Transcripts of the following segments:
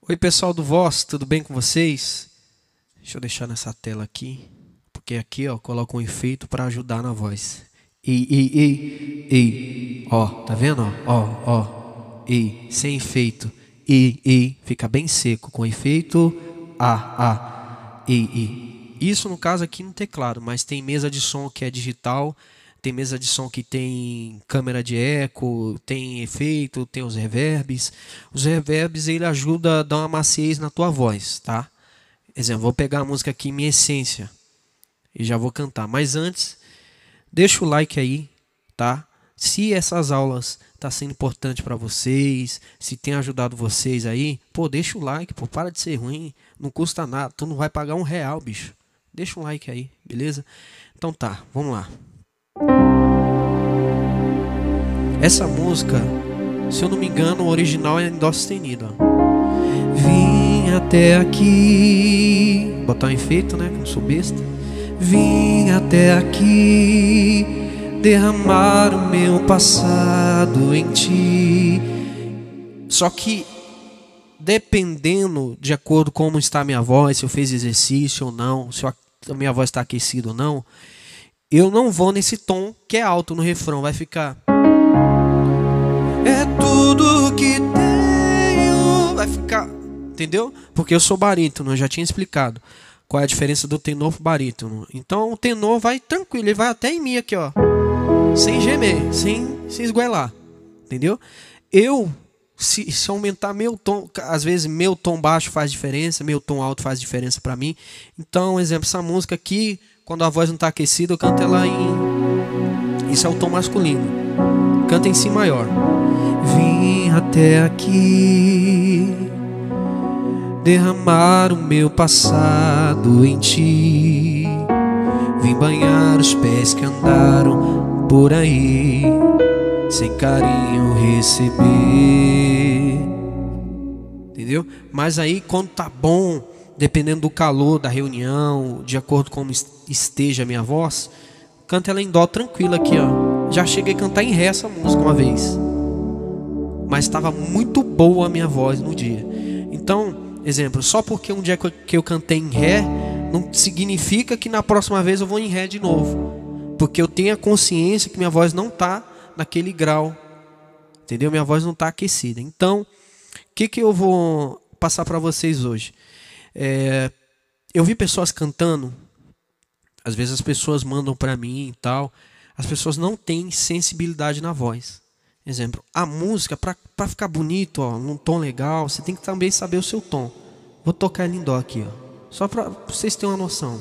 Oi, pessoal do Voz, tudo bem com vocês? Deixa eu deixar nessa tela aqui, porque aqui, ó, coloca um efeito para ajudar na voz. Ei, ei, ei, ei. Ó, tá vendo? Ó. Ei, sem efeito. Ei, fica bem seco com efeito. Ei. Isso no caso aqui no teclado, mas tem mesa de som que é digital, tem mesa de som que tem câmera de eco, tem efeito, tem os reverbs. Os reverbs ele ajuda a dar uma maciez na tua voz, tá? Exemplo, vou pegar a música aqui Minha Essência e já vou cantar. Mas antes, deixa o like aí, tá? Se essas aulas tá sendo importante para vocês, se tem ajudado vocês aí, pô, deixa o like, pô, para de ser ruim, não custa nada, tu não vai pagar R$ 1, bicho. Deixa um like aí, beleza? Então tá, vamos lá. Essa música, se eu não me engano, o original é em dó sustenido, ó. Vim até aqui, botar um efeito, né, que não sou besta. Vim até aqui derramar o meu passado em ti. Só que dependendo de acordo com como está a minha voz, se eu fiz exercício ou não, se a minha voz está aquecida ou não, eu não vou nesse tom que é alto no refrão, vai ficar é tudo que tenho, vai ficar, entendeu? Porque eu sou barítono, eu já tinha explicado qual é a diferença do tenor pro barítono. Então o tenor vai tranquilo, ele vai até em mim aqui, ó, sem gemer, sem se esgoelar, entendeu? Se aumentar meu tom, às vezes meu tom baixo faz diferença, meu tom alto faz diferença pra mim. Então, exemplo, essa música aqui, quando a voz não tá aquecida, eu canto ela em... Isso é o tom masculino. Canta em si maior. Vim até aqui derramar o meu passado em ti. Vim banhar os pés que andaram por aí, sem carinho receber. Entendeu? Mas aí quando tá bom, dependendo do calor da reunião, de acordo com como esteja a minha voz, canta ela em dó tranquila aqui, ó. Já cheguei a cantar em ré essa música uma vez, mas estava muito boa a minha voz no dia. Então, exemplo, só porque um dia que eu cantei em ré não significa que na próxima vez eu vou em ré de novo, porque eu tenho a consciência que minha voz não tá naquele grau, entendeu? Minha voz não está aquecida. Então, o que eu vou passar para vocês hoje? Eu vi pessoas cantando, às vezes as pessoas mandam para mim e tal, as pessoas não têm sensibilidade na voz. Exemplo, a música, para ficar bonito, ó, num tom legal, você tem que também saber o seu tom. Vou tocar ela em dó aqui, ó, só para vocês terem uma noção.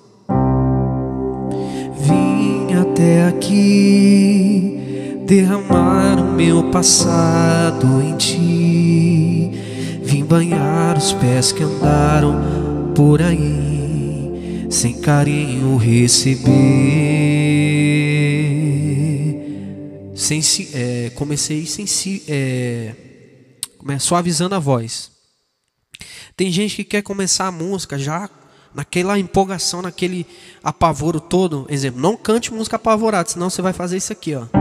Vim até aqui derramar o meu passado em ti. Vim banhar os pés que andaram por aí, sem carinho receber. Comecei suavizando a voz. Tem gente que quer começar a música já naquela empolgação, naquele apavoro todo. Exemplo, não cante música apavorada, senão você vai fazer isso aqui, ó.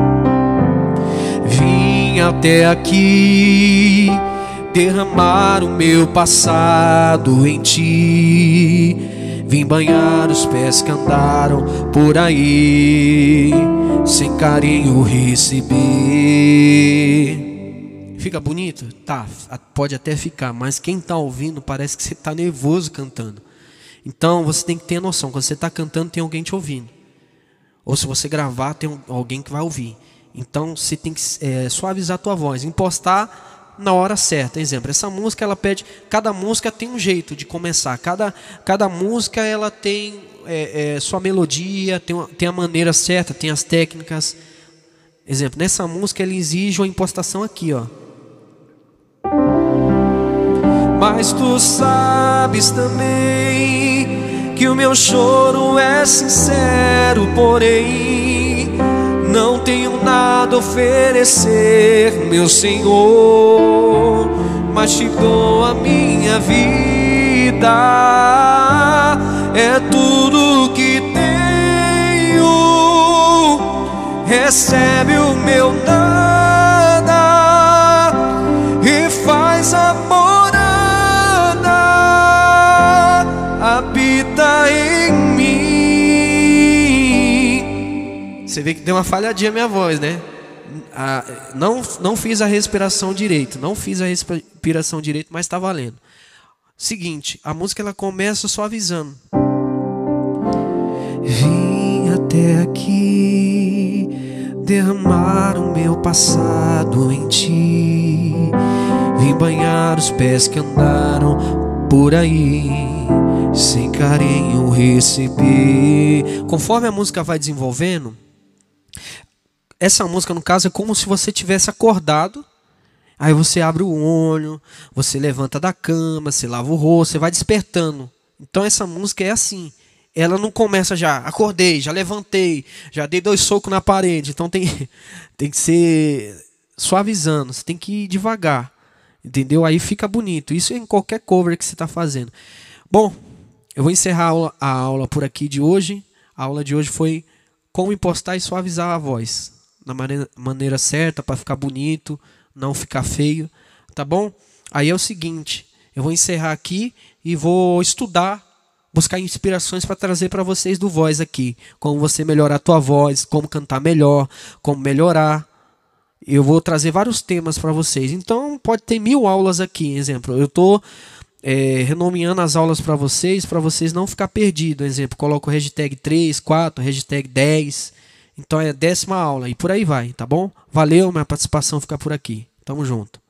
Vim até aqui derramar o meu passado em ti. Vim banhar os pés que andaram por aí, sem carinho receber. Fica bonito? Tá, pode até ficar, mas quem tá ouvindo parece que você tá nervoso cantando. Então você tem que ter noção, quando você está cantando tem alguém te ouvindo, ou se você gravar tem alguém que vai ouvir. Então você tem que suavizar a tua voz, impostar na hora certa. Exemplo, essa música ela pede, cada música tem um jeito de começar, cada música ela tem sua melodia, tem a maneira certa, tem as técnicas. Exemplo, nessa música ela exige uma impostação aqui, ó. Mas tu sabes também que o meu choro é sincero, porém não tenho nada a oferecer, meu Senhor, mas te dou a minha vida, é tudo que tenho, recebe o meu nada e faz a morada Você vê que deu uma falhadinha a minha voz, né? Não fiz a respiração direito. Não fiz a respiração direito, mas tá valendo. Seguinte, a música ela começa suavizando. Vim até aqui derramar o meu passado em ti. Vim banhar os pés que andaram por aí, sem carinho receber. Conforme a música vai desenvolvendo, essa música no caso é como se você tivesse acordado. Aí você abre o olho, você levanta da cama, você lava o rosto, você vai despertando. Então essa música é assim. Ela não começa já, acordei, já levantei, já dei 2 socos na parede. Então tem que ser suavizando, você tem que ir devagar. Entendeu? Aí fica bonito. Isso em qualquer cover que você está fazendo. Bom, eu vou encerrar a aula por aqui de hoje. A aula de hoje foi como impostar e suavizar a voz. Da maneira certa, para ficar bonito, não ficar feio. Tá bom? Aí é o seguinte, eu vou encerrar aqui e vou estudar, buscar inspirações para trazer para vocês do Voz aqui. Como você melhorar a tua voz, como cantar melhor, como melhorar. Eu vou trazer vários temas para vocês. Então pode ter 1000 aulas aqui. Exemplo, eu estou renomeando as aulas para vocês não ficar perdido. Exemplo, coloco hashtag 3, 4, hashtag 10. Então é a 10ª aula e por aí vai, tá bom? Valeu, minha participação fica por aqui. Tamo junto.